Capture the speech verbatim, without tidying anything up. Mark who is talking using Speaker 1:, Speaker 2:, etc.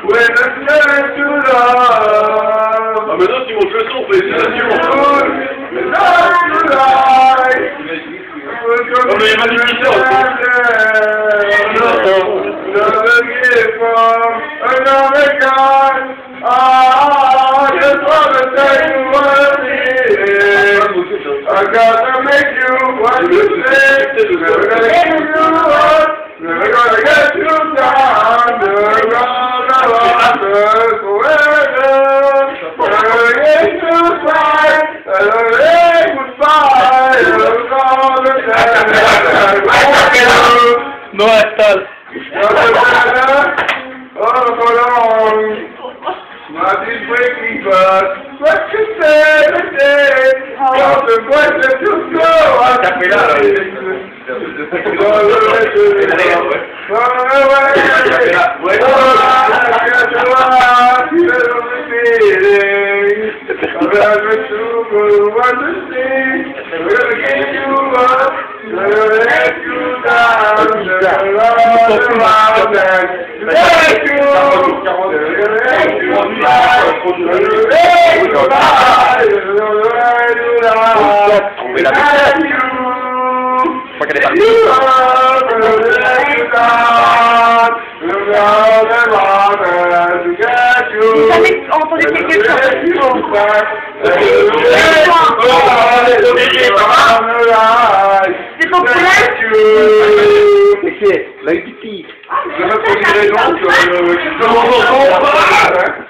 Speaker 1: Ah maintenant tu montes le son, félicitations. Non mais il y a pas d'émission aussi.
Speaker 2: I gotta make you what you say. Never gonna get you up. Never gonna get you down. Never gonna rock us forever. Never get you fight. Never get goodbye. Never gonna tell.
Speaker 1: No estás.
Speaker 2: Oh, hold on. Not this breaking glass. What you say today? How the voice that you go? I'm
Speaker 3: Jamais entendu quelque chose. C'est populaire.
Speaker 2: C'est la petite raison que...